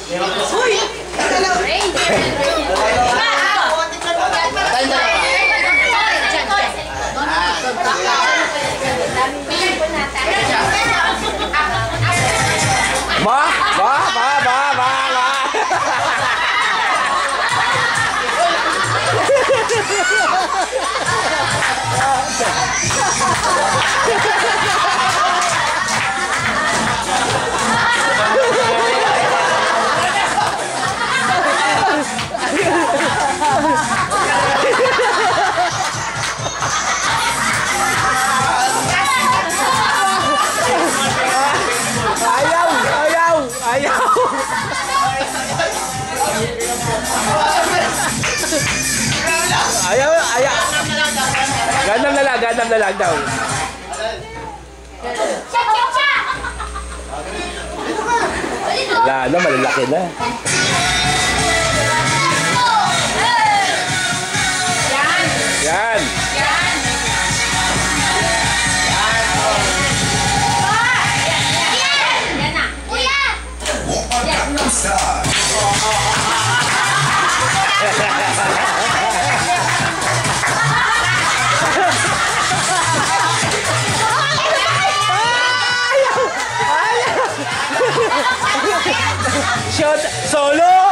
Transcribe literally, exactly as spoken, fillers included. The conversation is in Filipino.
Uy! Ba, ba, ba, ba, ba, ba. Ayaw, ayaw, ayaw. Ayaw, ayaw. Gandam na lang, gandam na lang daw. Wala na, malalaki na. Yan. Yan. Shot solo.